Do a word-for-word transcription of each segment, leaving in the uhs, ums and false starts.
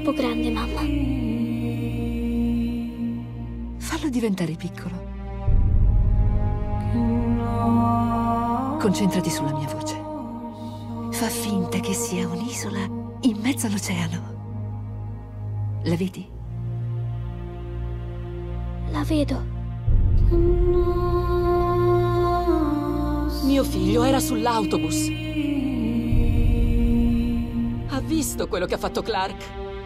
troppo grande, mamma. Fallo diventare piccolo. Concentrati sulla mia voce. Fa finta che sia un'isola in mezzo all'oceano. La vedi? La vedo. Mio figlio era sull'autobus. Ha visto quello che ha fatto Clark.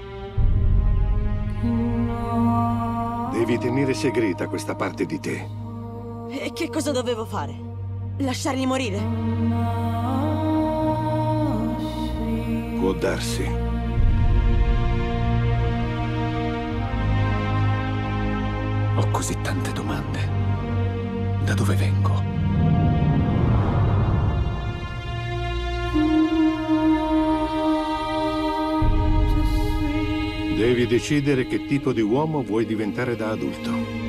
Devi tenere segreta questa parte di te. E che cosa dovevo fare? Lasciarli morire? Può darsi. Ho così tante domande. Da dove vengo? Devi decidere che tipo di uomo vuoi diventare da adulto.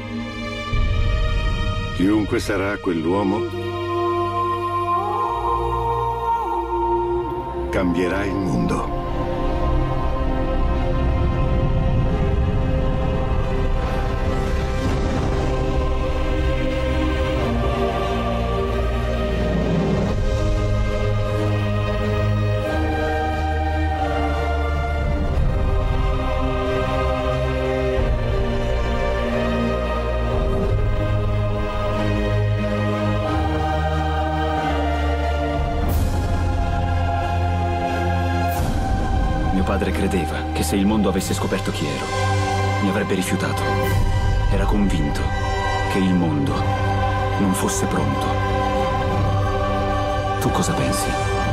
Chiunque sarà quell'uomo, cambierà il mondo. Mio padre credeva che se il mondo avesse scoperto chi ero, mi avrebbe rifiutato. Era convinto che il mondo non fosse pronto. Tu cosa pensi?